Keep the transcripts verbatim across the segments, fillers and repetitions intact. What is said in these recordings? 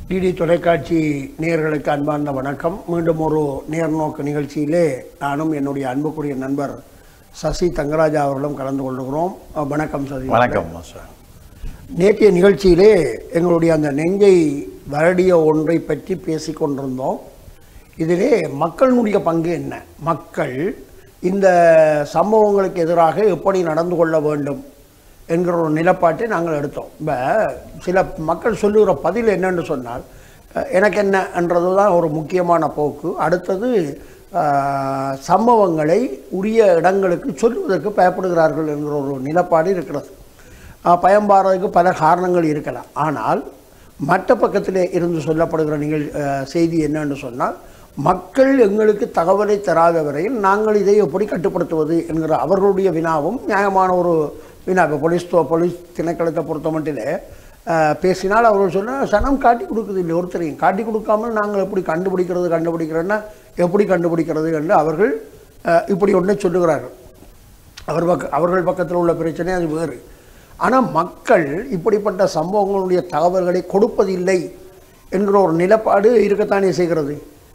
DD தொலைக்காட்சி நேயர்களுக்கு அன்பார்ந்த வணக்கம். மீண்டும் ஒரு நேர்நோக்கு நிகழ்ச்சியிலே நானும் என்னுடைய அன்புக்குரிய நண்பர் சசி தங்கராஜா அவர்களும் கலந்து கொள்கிறோம். வணக்கம் சசி. வணக்கம். நேற்றைய நிகழ்ச்சியிலே எங்களுடைய அந்த நெஞ்சை வருடிய ஒன்றை பற்றி பேசி கொண்டிருந்தோம். இதிலே மக்களுடைய பங்கு என்ன, மக்கள் இந்த சம்பவங்களுக்கு எதிராக எப்படி நடந்து கொள்ள வேண்டும் என்கிற ஒரு நிலப்பாட்டை நாங்கள் எடுத்தோம். இப்போ சில மக்கள் சொல்லுகிற பதில் என்னென்னு சொன்னால், எனக்கு என்ன என்றது தான் ஒரு முக்கியமான போக்கு. அடுத்தது சம்பவங்களை உரிய இடங்களுக்கு சொல்லுவதற்கு பயப்படுகிறார்கள் என்கிற ஒரு நிலப்பாடு இருக்கிறது. பயன்பாடுறதுக்கு பல காரணங்கள் இருக்கலாம். ஆனால் மற்ற பக்கத்திலே இருந்து சொல்லப்படுகிற நிகழ் செய்தி என்னன்னு சொன்னால், மக்கள் எங்களுக்கு தகவலை தராத வரையில் நாங்கள் இதை எப்படி கட்டுப்படுத்துவது என்கிற அவர்களுடைய வினாவும் நியாயமான ஒரு வினா. இப்போ போலீஸ் போலீஸ் திணைக்களத்தை பொறுத்த மட்டிலே பேசினால் அவர்கள் சொன்னால் சனம் காட்டி கொடுக்குது இல்லை, ஒருத்தரையும் காட்டி கொடுக்காமல் நாங்கள் எப்படி கண்டுபிடிக்கிறது கண்டுபிடிக்கிறோன்னா எப்படி கண்டுபிடிக்கிறது என்று அவர்கள் இப்படி ஒன்றை சொல்லுகிறார்கள். அவர் பக்க அவர்கள் பக்கத்தில் உள்ள பிரச்சனை அது வேறு. ஆனால் மக்கள் இப்படிப்பட்ட சம்பவங்களுடைய தகவல்களை கொடுப்பதில்லை என்கிற ஒரு நிலப்பாடு இருக்கத்தானே செய்கிறது.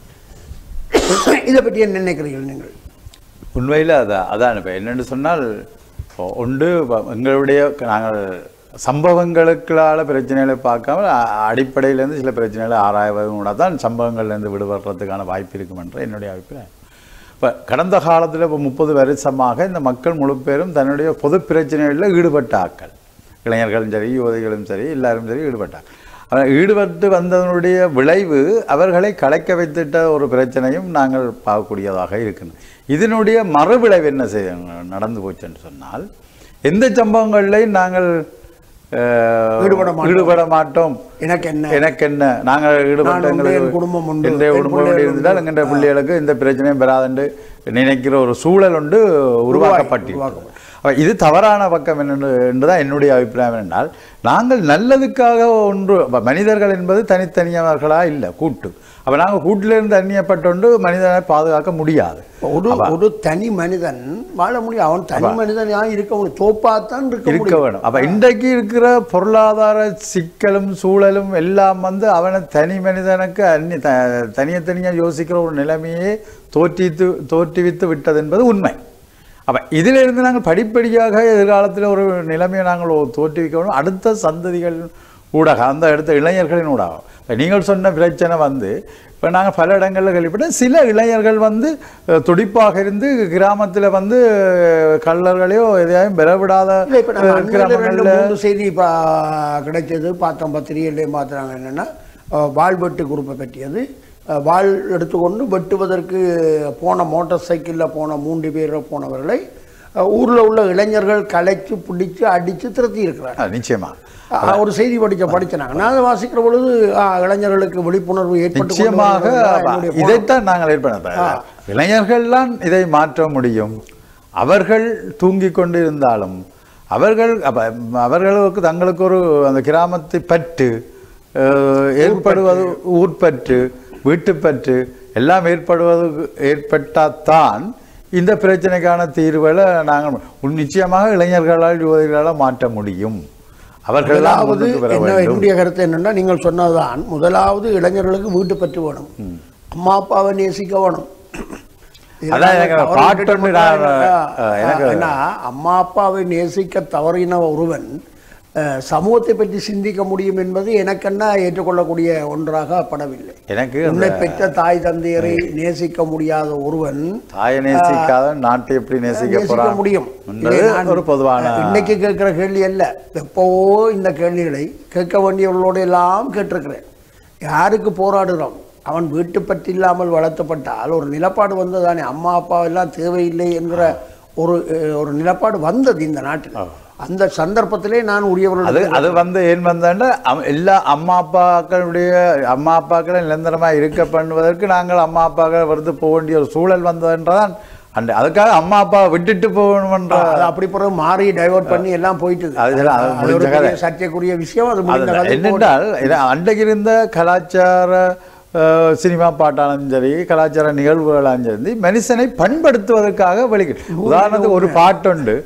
இதை பற்றி என்ன நினைக்கிறீர்கள் நீங்கள்? உண்மையில் அதான் அதான் இப்போ என்னென்னு சொன்னால், ஒன்று எங்களுடைய நாங்கள் சம்பவங்களுக்களால் பிரச்சனைகளை பார்க்காம அடிப்படையிலேருந்து சில பிரச்சனைகளை ஆராய்வதோட தான் சம்பவங்கள்லேருந்து விடுபடுறதுக்கான வாய்ப்பு இருக்குமென்ற என்னுடைய அபிப்பிராயம். இப்போ கடந்த காலத்தில் இப்போ முப்பது வருஷமாக இந்த மக்கள் முழு பேரும் தன்னுடைய பொது பிரச்சனைகளில் ஈடுபட்ட ஆக்கள், இளைஞர்களும் சரி யுவதிகளும் சரி எல்லாரும் சரி ஈடுபட்டாங்க. அவர் ஈடுபட்டு வந்ததனுடைய விளைவு அவர்களை கலைக்க வைத்திட்ட ஒரு பிரச்சனையும் நாங்கள் பார்க்கக்கூடியதாக இருக்கணும். இதனுடைய மறுவிளைவு என்ன செய்ய நடந்து போச்சுன்னு சொன்னால், எந்த சம்பவங்கள்லையும் நாங்கள் ஈடுபட மாட்டோம், எனக்கு என்ன எனக்கு என்ன நாங்கள் ஈடுபட்ட எங்களுக்கு குடும்பம் உண்டு, எந்த குடும்பம் இருந்தால் எங்கிற பிள்ளைகளுக்கு இந்த பிரச்சனையும் பெறாதுன்னு நினைக்கிற ஒரு சூழல் ஒன்று உருவாக்கப்பட்டு, இது தவறான பக்கம் என்னென்று என்றுதான் என்னுடைய அபிப்பிராயம். என்றால் நாங்கள் நல்லதுக்காக ஒன்று, மனிதர்கள் என்பது தனித்தனியவர்களாக இல்லை, கூட்டு. அப்போ நாங்கள் கூட்டிலிருந்து அந்நியப்பட்டொண்டு மனிதனை பாதுகாக்க முடியாது. ஒரு ஒரு தனி மனிதன் வாழ முடியும், அவன் தனி மனிதனாக இருக்க முடியும், தோப்பாத்தான் இருக்க வேணும். அப்போ இன்றைக்கு இருக்கிற பொருளாதார சிக்கலும் சூழலும் எல்லாம் வந்து அவனை தனி மனிதனுக்கு அந்நி த தனிய தனியாக யோசிக்கிற ஒரு நிலைமையே தோற்றித்து தோற்றுவித்து விட்டது என்பது உண்மை. அப்போ இதிலிருந்து நாங்கள் படிப்படியாக எதிர்காலத்தில் ஒரு நிலைமையை நாங்கள் தோற்றுவிக்கணும். அடுத்த சந்ததிகள் ஊடாக, அந்த அடுத்த இளைஞர்களின் ஊடாக. நீங்கள் சொன்ன பிரச்சனை வந்து இப்போ நாங்கள் பல இடங்களில் கேள்விப்பட்டோம், சில இளைஞர்கள் வந்து துடிப்பாக இருந்து கிராமத்தில் வந்து கள்ளர்களையோ எதையும் பெறவிடாத கிராமங்களில் செய்தி இப்போ கிடைச்சது பார்த்தோம், பத்திரிகையிலேயே மாற்றுறாங்க. என்னென்னா வாழ்வெட்டு குரூப்பை பற்றியது. வாள் எடுத்துக்கொண்டு வெட்டுவதற்கு போன மோட்டார் சைக்கிளில் போன மூன்று பேர் போனவர்களை ஊரில் உள்ள இளைஞர்கள் கலைச்சு பிடிச்சி அடித்து திருத்தி இருக்கிறாங்க. நிச்சயமாக ஒரு செய்தி படித்த படிச்சினாங்க. நான் வாசிக்கிற பொழுது இளைஞர்களுக்கு விழிப்புணர்வு ஏற்பட்டு, நிச்சயமாக இதைத்தான் நாங்கள் ஏற்படுத்த இளைஞர்கள்லாம் இதை மாற்ற முடியும். அவர்கள் தூங்கி கொண்டு இருந்தாலும் அவர்கள் அவர்களுக்கு தங்களுக்கு ஒரு அந்த கிராமத்தை பற்று ஏற்படுவது, ஊர்பற்று வீட்டுப்பற்று எல்லாம் ஏற்படுவது ஏற்பட்டால்தான் இந்த பிரச்சனைக்கான தீர்வுகளை நாங்கள் நிச்சயமாக இளைஞர்களால் யுவதிகளால் மாற்ற முடியும். அவர்களாவது என்னுடைய கருத்து என்னென்னா, நீங்கள் சொன்னதுதான், முதலாவது இளைஞர்களுக்கு வீட்டு பற்று வேணும், அம்மா அப்பாவை நேசிக்க வேணும். ஏன்னா அம்மா அப்பாவை நேசிக்க தவறின ஒருவன் சமூகத்தை பற்றி சிந்திக்க முடியும் என்பது எனக்கென்ன ஏற்றுக்கொள்ளக்கூடிய ஒன்றாக படவில்லை. எனக்கு உன்னை பெற்ற தாய் தந்தையரை நேசிக்க முடியாத ஒருவன் தாயை நேசிக்காத நாட்டை எப்படி நேசிக்க முடியும்? ஒரு பொதுவான இன்னைக்கு கேட்கிற கேள்வி அல்ல, எப்போவோ இந்த கேள்விகளை கேட்க வேண்டியவர்களோடு எல்லாம் கேட்டிருக்கிறேன். யாருக்கு போராடுறோம்? அவன் வீட்டு பற்றி இல்லாமல் வளர்த்தப்பட்டால் ஒரு நிலப்பாடு வந்ததானே, அம்மா அப்பா எல்லாம் தேவையில்லை என்கிற ஒரு ஒரு நிலப்பாடு வந்தது இந்த நாட்டில். அந்த சந்தர்ப்பத்திலே நான் உரியவர்கள் அது அது வந்து ஏன் வந்தாண்டா, எல்லா அம்மா அப்பாக்களுடைய அம்மா அப்பாக்களை நிரந்தரமாக இருக்க பண்ணுவதற்கு நாங்கள் அம்மா அப்பாக்கள் வந்து போக வேண்டிய ஒரு சூழல் வந்ததுன்றதான். அந்த அதுக்காக அம்மா அப்பா விட்டுட்டு போகணும்ன்ற அப்படி பிறகு மாறி டைவர்ட் பண்ணி எல்லாம் போயிட்டு சர்ச்சைக்குரிய விஷயம். அது என்னென்றால் அன்றைக்கு இருந்த கலாச்சார சினிமா பாட்டாலும் சரி கலாச்சார நிகழ்வுகளாலும் சரி மனுஷனை பண்படுத்துவதற்காக வெளிக்கு. உதாரணத்துக்கு ஒரு பாட்டுண்டு,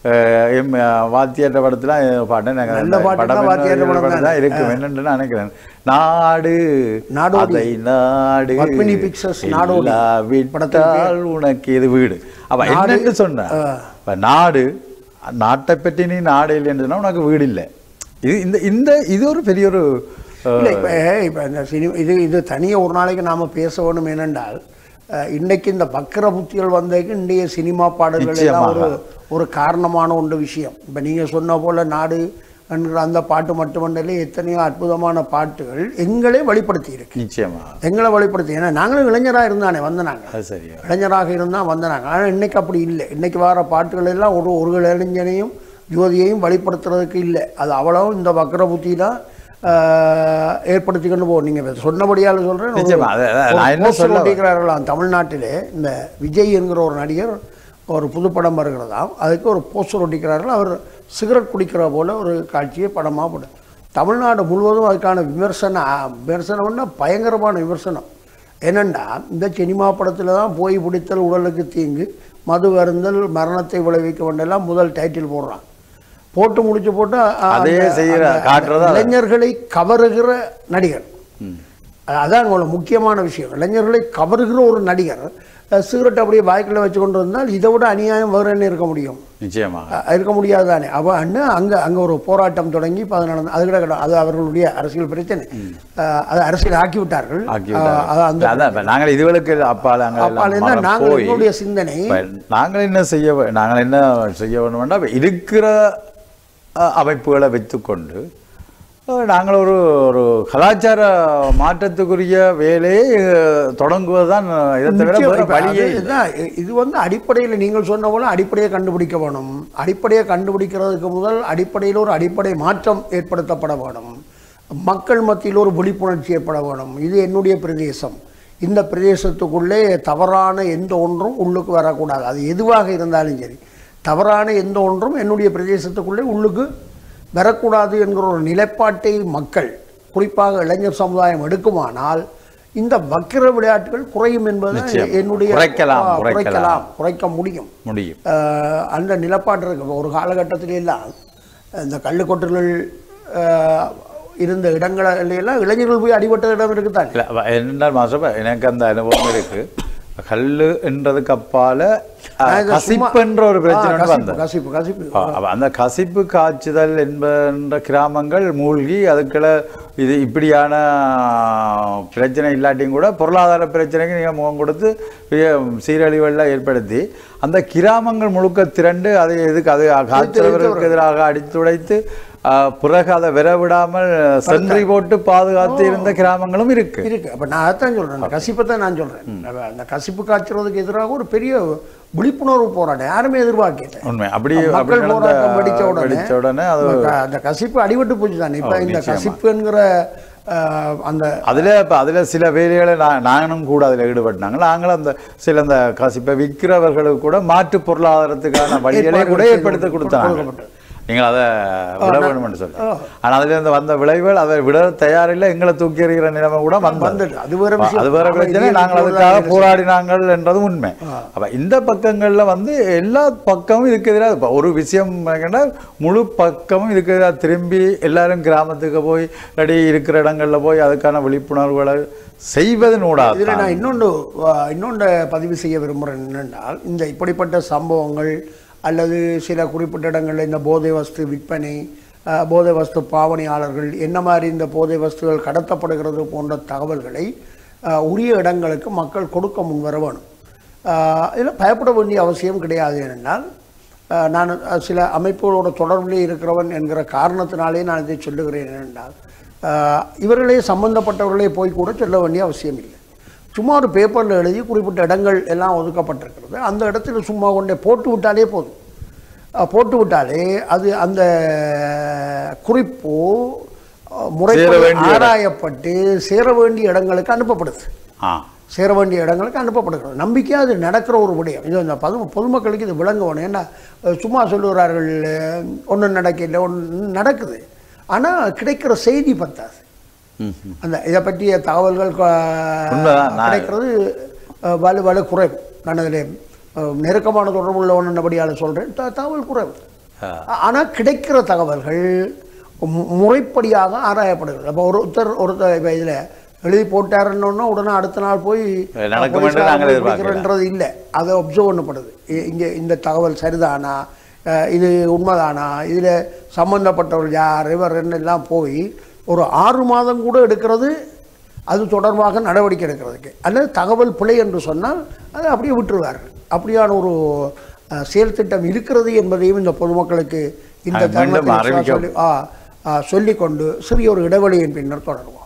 எம் வாத்தியாட்ட படத்துல பாட்டு நல்ல பாட்டு தான் வாத்தியாட்ட படம் படம் தான் இருக்கும் என்னன்னு நான் நினைக்கிறேன். நாடு நாடோடி. அதை நாடு பத்மினி பிக்சர்ஸ் நாடோடி விட்டால் உனக்கு இது வீடு. அப்ப என்னன்னு சொன்ன இப்ப நாடு நாட்டை பற்றி நீ நாடு இல்லைன்னு சொன்னா உனக்கு வீடு இல்லை. இது இந்த இந்த இது ஒரு பெரிய ஒரு இல்லை. இப்போ இப்போ இந்த சினிமா இது இது தனியாக ஒரு நாளைக்கு நாம் பேச வேணும். ஏனென்றால் இன்னைக்கு இந்த வக்கர புத்திகள் வந்ததுக்கு இன்றைய சினிமா பாடல்கள் எல்லாம் ஒரு ஒரு காரணமான ஒன்று விஷயம். இப்போ நீங்கள் சொன்ன போல் நாடு என்கிற அந்த பாட்டு மட்டுமன்றே எத்தனையோ அற்புதமான பாட்டுகள் எங்களே வெளிப்படுத்தி இருக்கு. நிச்சயமா எங்களை வெளிப்படுத்தி. ஏன்னா நாங்களும் இளைஞராக இருந்தானே வந்தனாங்க, சரியா இளைஞராக இருந்தால் வந்தனாங்க. ஆனால் இன்னைக்கு அப்படி இல்லை. இன்னைக்கு வர பாட்டுகள் எல்லாம் ஒரு ஒரு இளைஞனையும் ஜோதியையும் வெளிப்படுத்துறதுக்கு இல்லை. அது அவ்வளோ இந்த வக்கர புத்தி தான் ஏற்படுத்தி கொண்டு போகும். நீங்கள் சொன்னபடியால் சொல்கிறேன், ஒட்டிக்கிறார்களாம் தமிழ்நாட்டிலே இந்த விஜய் என்கிற ஒரு நடிகர் ஒரு புதுப்படம் வருகிறதாம். அதுக்கு ஒரு போஸ்டர் ஒட்டிக்கிறார்கள். அவர் சிகரெட் குடிக்கிற போல ஒரு காட்சியை படமாக போடு. தமிழ்நாடு முழுவதும் அதுக்கான விமர்சனம் விமர்சனம்னா பயங்கரமான விமர்சனம். என்னென்னா இந்த சினிமா படத்தில் தான் போய் பிடித்தல் உடலுக்கு தீங்கு, மது அருந்தல் மரணத்தை விளைவிக்க வேண்டியெல்லாம் முதல் டைட்டில் போடுறான். போட்டு முடிச்சு போட்டு இளைஞர்களை கவருகிற நடிகர். அதான் உங்களோட முக்கியமான விஷயம். இளைஞர்களை கவருகிற ஒரு நடிகர் சிகரெட் அப்படியே வாய்க்குள்ள வச்சு கொண்டு இருந்தால் இதை விட அநியாயம் வேறு என்ன இருக்க முடியும்? நிச்சயமா இருக்க முடியாது தானே. அவ அண்ணு அங்கே அங்கே ஒரு போராட்டம் தொடங்கி இப்போ அது நடந்து அது கூட கிடையாது. அது அவர்களுடைய அரசியல் பிரச்சனை. அதை அரசியல் ஆக்கி விட்டார்கள். நாங்கள் இதுவளுக்கு அப்பால் அப்பால் என்ன நாங்கள் எங்களுடைய சிந்தனை நாங்கள் என்ன செய்ய நாங்கள் என்ன செய்ய வேணும்னா இருக்கிற அமைப்புகளை வைத்துக்கொண்டு நாங்கள் ஒரு ஒரு கலாச்சார மாற்றத்துக்குரிய வேலையை தொடங்குவது தான். இதை தவிர வழியே இது வந்து அடிப்படையில் நீங்கள் சொன்ன போல அடிப்படையை கண்டுபிடிக்க வேணும். அடிப்படையை கண்டுபிடிக்கிறதுக்கு முதல் அடிப்படையில் ஒரு அடிப்படை மாற்றம் ஏற்படுத்தப்பட வேணும். மக்கள் மத்தியில் ஒரு விழிப்புணர்ச்சி ஏற்பட வேணும். இது என்னுடைய பிரதேசம், இந்த பிரதேசத்துக்குள்ளே தவறான எந்த ஒன்றும் உள்ளுக்கு வரக்கூடாது. அது எதுவாக இருந்தாலும் சரி, தவறான எந்த ஒன்றும் என்னுடைய பிரதேசத்துக்குள்ளே உள்ளுக்கு வரக்கூடாது என்கிற ஒரு நிலைப்பாட்டை மக்கள் குறிப்பாக இளைஞர் சமுதாயம் எடுக்குமானால் இந்த வக்கிர விளையாட்டுகள் குறையும் என்பது என்னுடைய குறைக்கலாம் குறைக்க முடியும் முடியும் அந்த நிலைப்பாட்டு இருக்கு. ஒரு காலகட்டத்தில எல்லாம் இந்த கள்ளுக்கொட்டுகள் இருந்த இடங்களெல்லாம் இளைஞர்கள் போய் அடிபட்ட இடம் இருக்குதான். என்னென்னால் மாசம் எனக்கு அந்த அனுபவம் இருக்கு. கல்லு என்றதுக்கு அப்பால கசிப்பு என்ற ஒரு பிரச்சனை வந்தது. அந்த கசிப்பு காய்ச்சுதல் என்பன்ற கிராமங்கள் மூழ்கி அதுக்குள்ள இது இப்படியான பிரச்சனை இல்லாட்டியும் கூட பொருளாதார பிரச்சனைக்கு நீங்கள் முகம் கொடுத்து சீரழிவெல்லாம் ஏற்படுத்தி அந்த கிராமங்கள் முழுக்க திரண்டு அதை எதுக்கு அது காய்ச்சலவர்களுக்கு எதிராக அடித்துடைத்து பிறகு அதை விரவிடாமல் சென்றி போட்டு பாதுகாத்து இருந்த கிராமங்களும் இருக்கு இருக்கு. அப்ப நான் அதான் சொல்றேன், கசிப்பை தான் நான் சொல்றேன். அந்த கசிப்பு காய்ச்சறதுக்கு எதிராக ஒரு பெரிய விழிப்புணர்வு போராட்டம் யாருமே எதிர்பார்க்கல. உண்மை அப்படி மக்கள் போராட்டம் படிச்ச உடனே உடனே அந்த கசிப்பு அடிபட்டு போச்சு தானே. இப்ப இந்த கசிப்புங்கிற அந்த அதுல இப்ப அதுல சில வேலைகளை நாங்களும் கூட அதுல ஈடுபட்டாங்க. நாங்களும் அந்த சில அந்த கசிப்பை விற்கிறவர்களுக்கு கூட மாற்று பொருளாதாரத்துக்கான வழிகளை கூட ஏற்படுத்தி கொடுத்தாங்க. நீங்கள் அதை விட வேணும்னு சொல்லி ஆனால் அதுலேருந்து வந்த விளைவுகள் அதை விட தயாரில்லை, எங்களை தூக்கி எறிகிற நிலைமை கூட வந்து அது வேற அது வேற பிரச்சனை. நாங்கள் அதுக்காக போராடினாங்கள் என்றதும் உண்மை. அப்போ இந்த பக்கங்களில் வந்து எல்லா பக்கமும் இதுக்கு எதிராக இப்போ ஒரு விஷயம் முழு பக்கமும் இதுக்கு எதிராக திரும்பி எல்லாரும் கிராமத்துக்கு போய் ரெடி இருக்கிற இடங்களில் போய் அதுக்கான விழிப்புணர்வுகளை செய்வதனூடாக இதில் நான் இன்னொன்று இன்னொன்று பதிவு செய்ய விரும்புகிறேன். என்னென்றால் இந்த இப்படிப்பட்ட சம்பவங்கள் அல்லது சில குறிப்பிட்ட இடங்களில் இந்த போதை வஸ்து விற்பனை, போதை வஸ்து பாவனையாளர்கள் என்ன மாதிரி இந்த போதை வஸ்துகள் கடத்தப்படுகிறது போன்ற தகவல்களை உரிய இடங்களுக்கு மக்கள் கொடுக்க முன் வர வேணும். இதில் பயப்பட வேண்டிய அவசியம் கிடையாது. ஏனென்றால் நான் சில அமைப்புகளோட தொடர்பிலே இருக்கிறவன் என்கிற காரணத்தினாலே நான் இதை சொல்லுகிறேன். என்னென்றால் இவர்களே சம்பந்தப்பட்டவர்களே போய் கூட சொல்ல வேண்டிய அவசியம் இல்லை. சும்மா ஒரு பேப்பரில் எழுதி குறிப்பிட்ட இடங்கள் எல்லாம் ஒதுக்கப்பட்டிருக்கிறது, அந்த இடத்துல சும்மா கொண்டே போட்டு விட்டாலே போதும். போட்டு விட்டாலே அது அந்த குறிப்பு முறைப்படி ஆராயப்பட்டு சேர வேண்டிய இடங்களுக்கு அனுப்பப்படுது. சேர வேண்டிய இடங்களுக்கு அனுப்பப்படுகிறது. நம்பிக்கையாக அது நடக்கிற ஒரு விடயம். இது இந்த பது பொதுமக்களுக்கு இது விளங்கணும். ஏன்னா சும்மா சொல்லுகிறார்கள் ஒன்றும் நடக்கல, ஒன்று நடக்குது, ஆனால் கிடைக்கிற செய்தி பத்தாது. அந்த இதை பற்றிய தகவல்கள் கிடைக்கிறது வலு வலு குறைவு. நான் அதில் நெருக்கமான தொடர்பு உள்ளவன் நல்லபடியால் சொல்கிறேன், தகவல் குறைவு. ஆனால் கிடைக்கிற தகவல்கள் மு- முறைப்படியாக ஆராயப்படுகிறது. அப்போ ஒருத்தர் ஒருத்தர் இப்போ இதில் எழுதி போட்டாருன்னொன்னா உடனே அடுத்த நாள் போய் நடக்கும் என்று போலீஸ்காரன் நாங்கள் போய் எதிர்பார்க்கல. பிடிக்கிறன்றது இல்லை. அதை ஒப்சர்வ் பண்ணப்படுது. இ- இங்கே இந்த தகவல் சரிதானா, அஹ் இது உண்மைதானா, இதில் சம்மந்தப்பட்டவர்கள் யார் இவர் எல்லாம் போய் ஒரு ஆறு மாதம் கூட எடுக்கிறது அது தொடர்பாக நடவடிக்கை எடுக்கிறதுக்கு. அல்லது தகவல் பிழை என்று சொன்னால் அதை அப்படியே விட்டுருவார்கள். அப்படியான ஒரு அஹ், செயல் திட்டம் இருக்கிறது என்பதையும் இந்த பொதுமக்களுக்கு இந்த அது மீண்டும் தருணத்தில் அறிவிக்க- சொல்லி ஆ, ஆ, சொல்லிக்கொண்டு சிறிய ஒரு இடைவெளியின் பின்னர் தொடருவோம்.